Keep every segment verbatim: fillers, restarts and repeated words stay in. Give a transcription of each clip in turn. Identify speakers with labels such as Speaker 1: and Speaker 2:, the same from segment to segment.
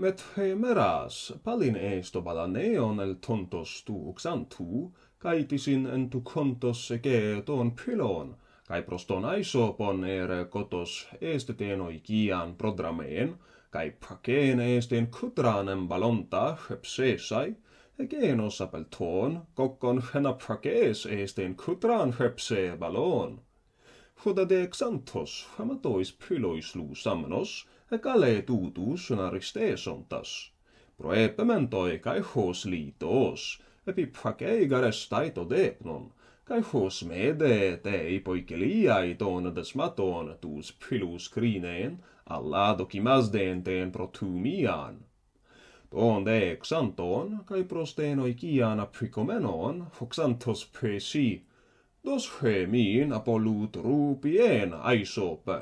Speaker 1: Met hemeras palin esto balaneon el tontos tu uxantu, caitisin en tu contos ege ton pylon, kai proston aisopon ere kotos estetenoi gian prodrameen, kai prakeen esten kutranen balonta hepsesai, egenos apelton, kokkon hena prakees esten kutran hepse balon. Huda de xantos, hamatois pylois lusamnos, ekale tutus sunaristesontas. Proepementoi kai hos liitos, epi prakeigares taito depnon, kai hos mede te poikeliai ton desmaton tus pylus krineen, alla dokimasden ten protumian. Ton de xanton, kai prostenoi kiana prikomenon, hoxantos presi, dos hemin apolut rupien aisope.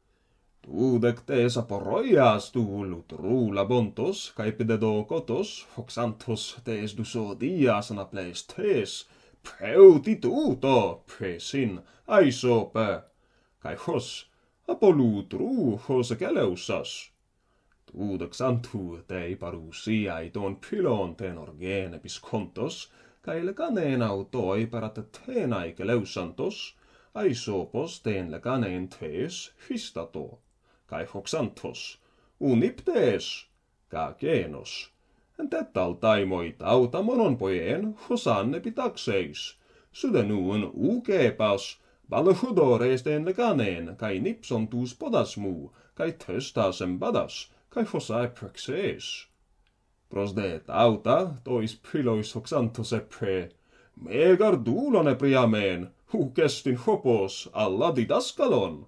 Speaker 1: Tuudek tes aporoias tuulut ruula bontos, kai pededo kotos, hoxantos tes duso dias anaples tes, preuti tuuto, presin, aisope, kai hos, apolut ruu hos keleusas. Tuudek santu tei parusiai ton pylon ten orgene piskontos, kai lekaneen autoi parate tenai keleusantos, aisopos ten lekaneen tes histato, kai hoxantos, uniptes, ka genos. Entetal taimoi tauta mononpojen hosan epitakseis, sudenuun ukepas, balhudores ten lekaneen, kai nipsontus podasmu, kai testasen badas, kai hosae praxees. Pros de tauta, tois pylois hoxantos epre, megar duulon epriamen, hukestin hopos alla didaskalon.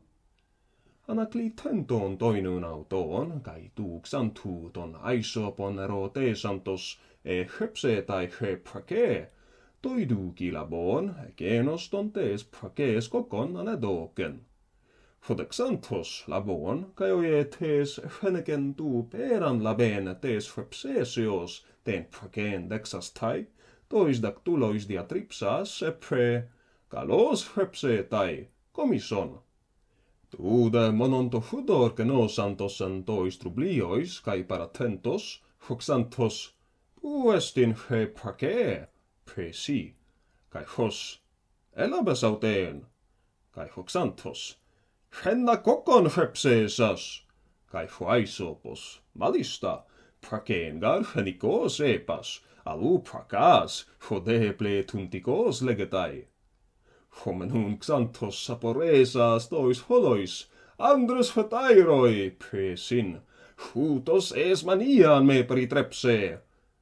Speaker 1: Anakli tenton toinun auton, kai tuuksantu ton aisopon ero teesantos, e hepse tai he prake, toidu kilabon, genos ton tees prakees kokon anedoken. Hodexantos labon, kai oie tees feneken tu peran laben tees frepsesios ten prakeen dexas tai, tois dactulois diatripsas epre, kalos frepse tai, komison. Tuude mononto hudor genosantosen tois trubliois, kai paratentos, hoxantos, puestin he prakee, presi, kai hos, elabesauteen, kai hoxantos, henna kokon hepsesas, kai huaisopos, malista, prakeengar henikos epas, alu prakas, hodeple tuntikos legetai. Homenun xantos saporesas tois holois, andros hetairoi, presin, hutos es manian me peritrepse.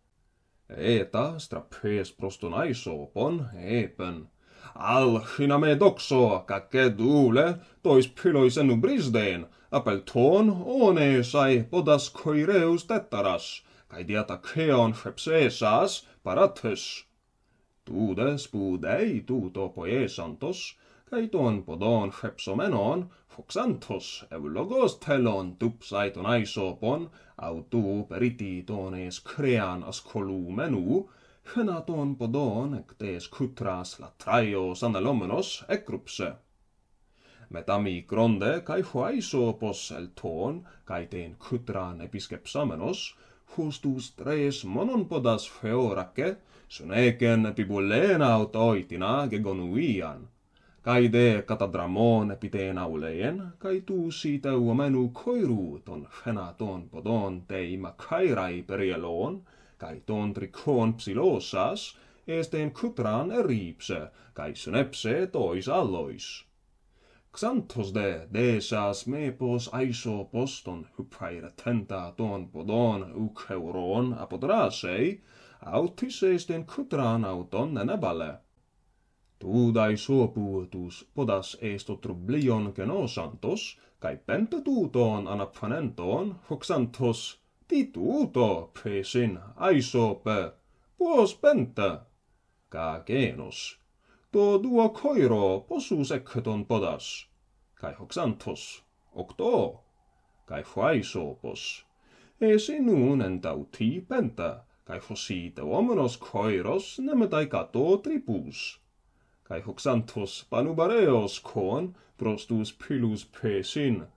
Speaker 1: Eta strapes proston aisopon, epen, al hiname doxo, kake duule, tois pyloisen ubrisden, apelton one sai podas koireus tettaras, kai diata keon hepsesas parates. Tuude spudei tuto poiesantos, kai ton podon hepsomenon, hoxantos eulogos telon tupsaiton aisopon, autu periti tones crean ascolu menu, henaton podon ectes kutras latraios analomenos ekrupse. Metami gronde kai huaisopos el ton, kai ten kutran episkepsamenos, hustus tres mononpodas feorake, suneken epibulena autoitina gegonuian, kai de katadramon epiteen auleien, kai tuusi teuomenu koiru ton fenaton podon tei makairai perieloon, kai ton trikon psilosas, esteen kutran eripse, kai synepse tois allois. Xantos de desas mepos aisopos ton hypraire tenta ton podon ukheuron apodrasei, autis esteen kutran auton nenebale. Tuudai suopuutus podas esto trublion genosantos, kai pente tuuton anaphanenton, hoxantos, tituuto presin aisope, puos pente, ka genos. To duo koiro posus ekheton podas, kai hoxantos, octo, kai huaisopos, e sinun entauti penta, kai hosite omenos koiros nemetai kato tripus, kai hoxantos panubareos kon prostus pylus presin,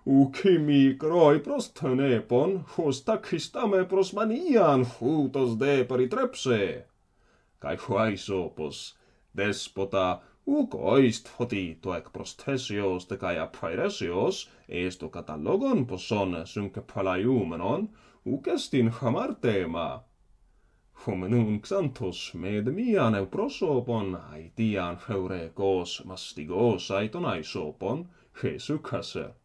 Speaker 1: Ukimi groi pros tenepon, hos takistame pros manian, hutos de peritrepse. Kai huaisopos, despota, uk oist hoti toek pros thesios te kai apairesios, esto katalogon poson synke palaiumenon, ukestin hamartema. Homenun xanthos med mian prosopon, aitian heurekos mastigos aiton aisopon, Jesu kase.